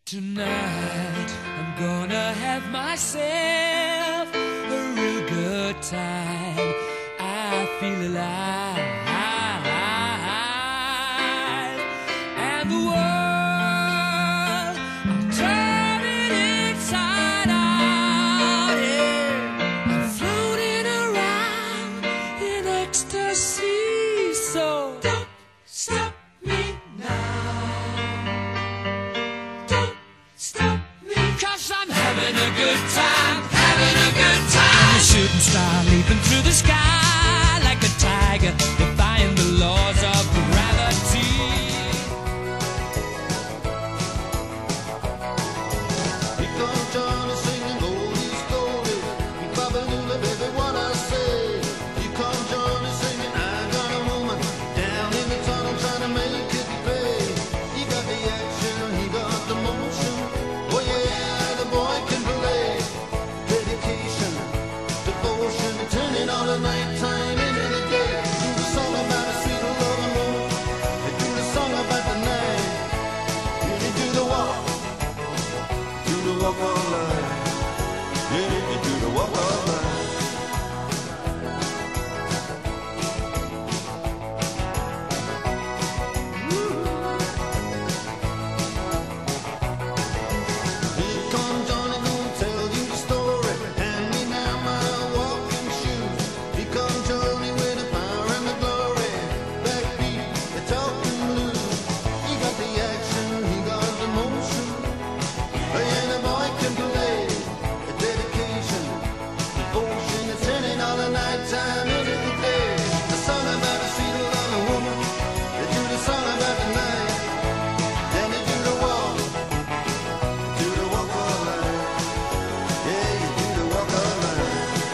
Tonight I'm gonna have myself a real good time. I feel alive, and the world, I'll turn it inside out. Yeah, I'm floating around in ecstasy. So don't stop me now. I'm having a good time, having a good time. I'm a shooting star leaping through the sky like a tiger, defying the laws of gravity. Here comes Johnny singing goldies, goldies. You babalula, baby, what I say. Here comes Johnny singing, I got a woman down in the tunnel trying to make it pay. He got the action, he got the motion. Oh yeah, the boy can play. Dedication, devotion, turning all the nighttime into the day. Do the song about a sweet loving woman. They do the song about the night. They do the walk. Do the walk of life. Yeah, you do the walk of life. Here comes Johnny, gonna tell you the story. Hand me now my walking shoes. Here comes Johnny with the power and the glory. Backbeat, the talking blues. He got the action, he got the motion. And the boy can play. A dedication, devotion, it's turning all the nighttime into the day. The song about a sweet loving woman. They do the song about the night. Then they do the walk of life. Yeah, you do the walk of life.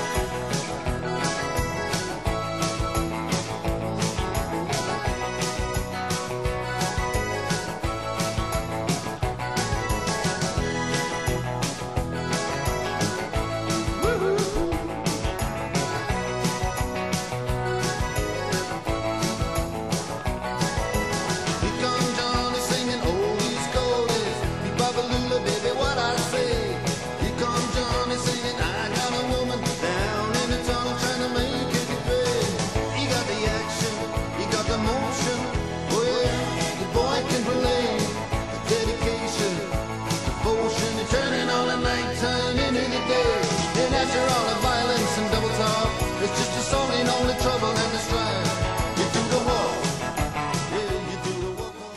Here comes Johnny singing oldies, goldies. Me babalula, baby, what I say. Here comes Johnny singing, I got a woman down in the tunnel trying to make it pay. He got the action, he got the motion. Oh yeah, the boy can play. A dedication, devotion, and turning all the nighttime into the day. And after all the violence and double talk, it's just a song ain't only trouble and the strife. You do the walk. Yeah, you do the walk of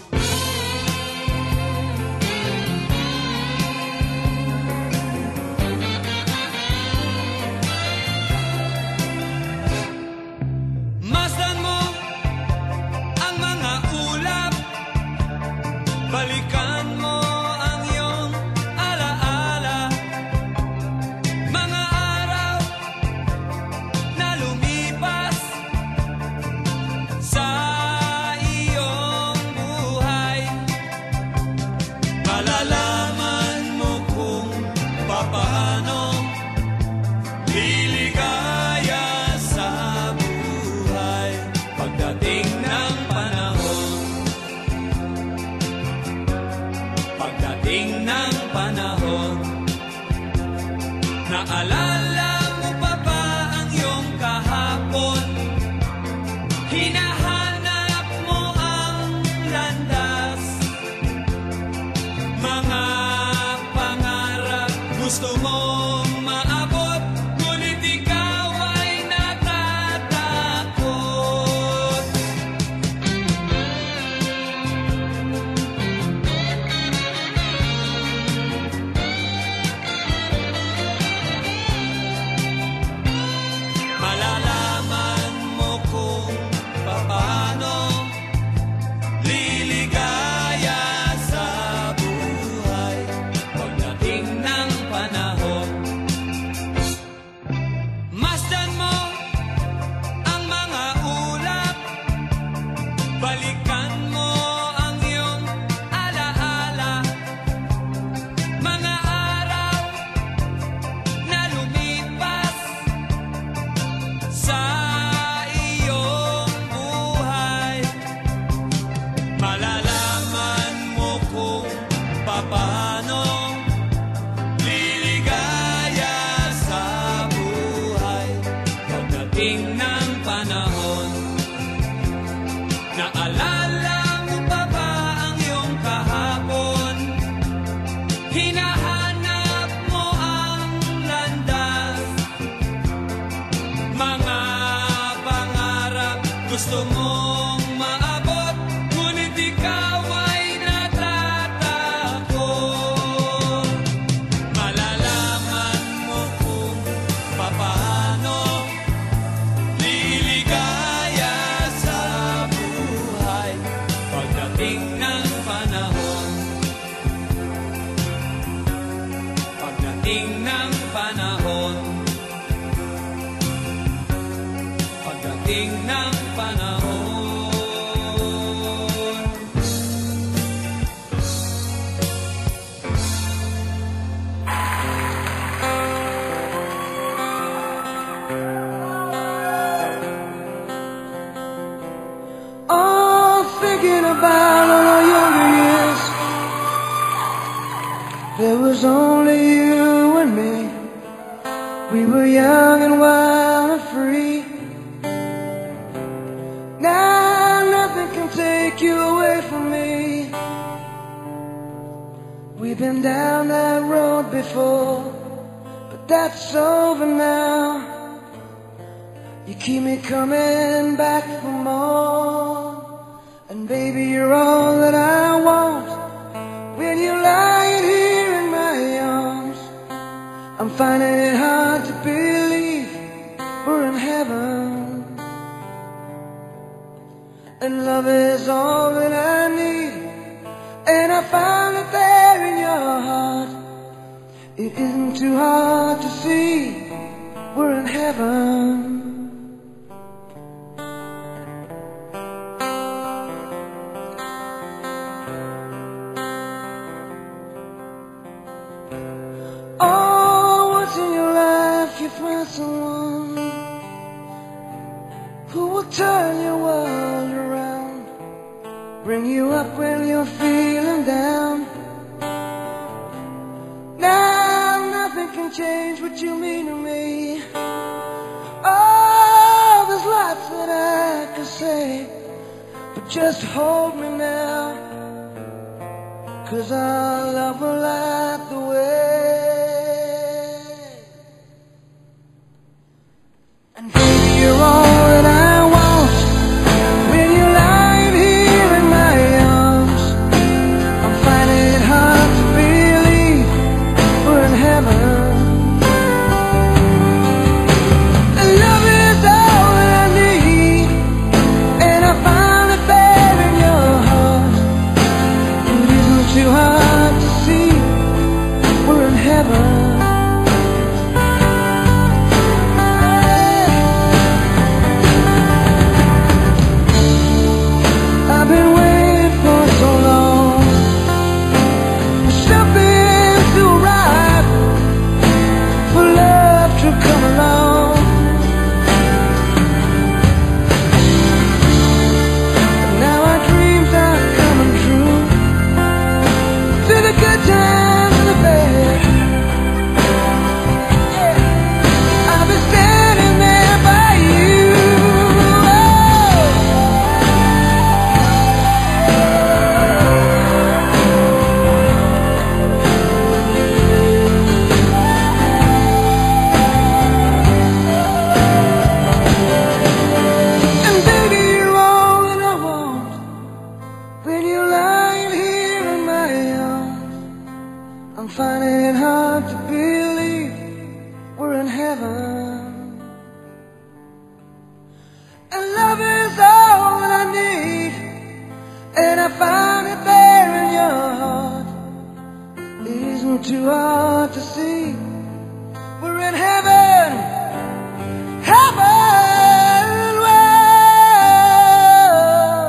Masdan mo ang mga ulap, balikan mo ang iyong alaala. Mga araw na lumipas sa iyong buhay, malalaman mo kung papaano liligaya sa buhay. Pagdating ng panahon, pagdating ng panahon, naalala mo pa ba ang iyong kahapon? Hinahanap mo ang landas, mga pangarap gusto mong maabot, ngunit ikaw ay natatakot. Malalaman mo kung paano liligaya sa buhay. Pagdating ng panahon, masdan mo ang mga ulap, balikan mo ang iyong alaala. Mga araw na lumipas sa iyong buhay, malalaman mo kung paano hinahanap mo ang landas. Mga pangarap gusto mong maabot, ngunit ikaw ay natatakot. Malalaman mo kung papaano liligaya sa buhay pagdating ng panahon. Pagdating ng panahon. Pagdating ng panahon. Oh, thinking about all our younger years, there was only you and me. We were young and wild and free. Now nothing can take you away from me. We've been down that road before, but that's over now. You keep me coming back for more, and baby, you're all that I want. When you're lying here in my arms, I'm finding it hard to believe we're in heaven. And love is all that I need, and I found it there in your heart. It isn't too hard to see we're in heaven. Oh, once in your life you find someone who will turn your world around, bring you up when you're feeling down. Now nothing can change what you mean to me. Oh, there's lots that I could say, but just hold me now, 'cause our love will light the way. And baby, you're all that I want. When you're lying here in my arms, I'm finding it hard to believe we're in heaven. And love is all that I need, and I found it there in your heart. It isn't too hard to see we're in heaven. I've been waiting for so long for something to arrive, for love to come along. But now our dreams are coming true, through the good times and the bad. Yeah. I'll be standing there by you. And baby, you're all that I want. When you're lying here in my arms, I'm finding it hard to believe we're in heaven. And love is all that I need, and I found it there in your heart. It isn't too hard to see we're in heaven. Heaven, whoa.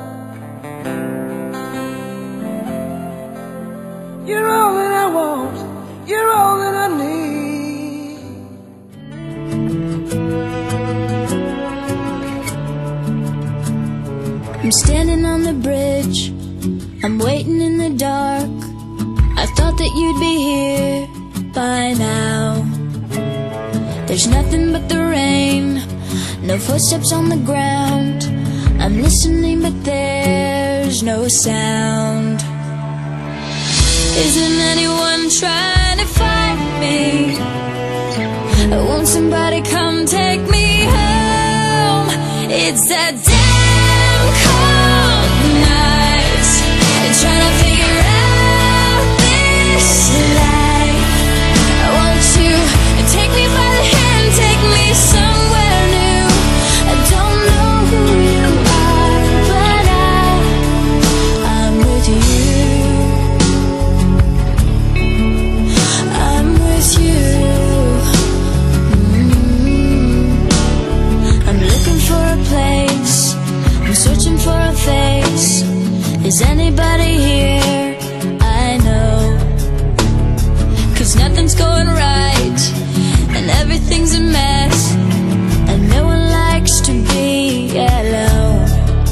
You're all that I want. You're all that I need. I'm standing on the bridge, I'm waiting in the dark. I thought that you'd be here by now. There's nothing but the rain, no footsteps on the ground. I'm listening but there's no sound. Isn't anyone trying to find me? Won't somebody come take me home? It's that damn cold night, trying to figure out this life. Won't you take me by the hand, take me somewhere new? I don't know who you are, but I'm with you. I'm with you. I'm looking for a place, I'm searching for a face. Is anybody here? I know, 'cause nothing's going right and everything's a mess, and no one likes to be alone.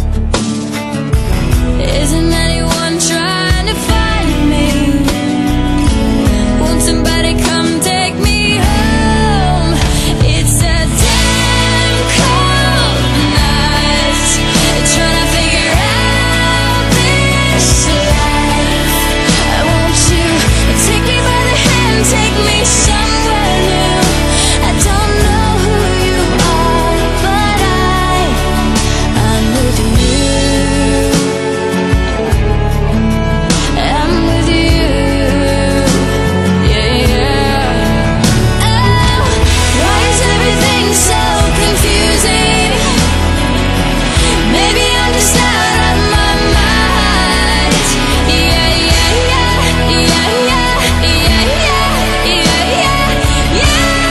Isn't anyone trying to find me? Won't somebody come take me home? It's a damn cold night, trying to figure out this life. Won't you take me by the hand, take me somewhere new? I don't know who you are, but I'm with you. I'm with you. Yeah, yeah. Oh, why is everything so confusing? Maybe I'm just out of my mind. Yeah, yeah, yeah, yeah, yeah, yeah, yeah, yeah,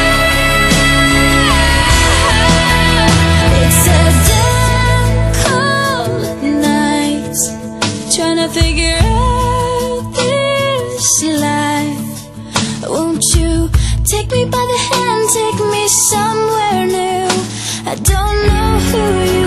yeah. It's a damn cold night, trying to figure out this life. Won't you take me by the hand, take me somewhere new? I don't know who you